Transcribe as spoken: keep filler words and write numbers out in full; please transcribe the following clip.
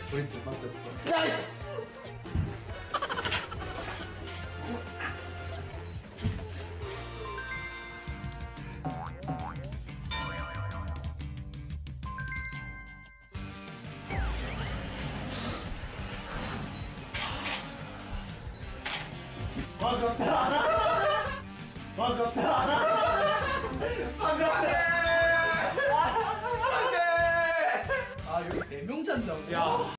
우리 둘만 뺐어. 나이스! 반갑다. 반갑다. 반갑다. 아, 여기 네 명 잔다고? 야.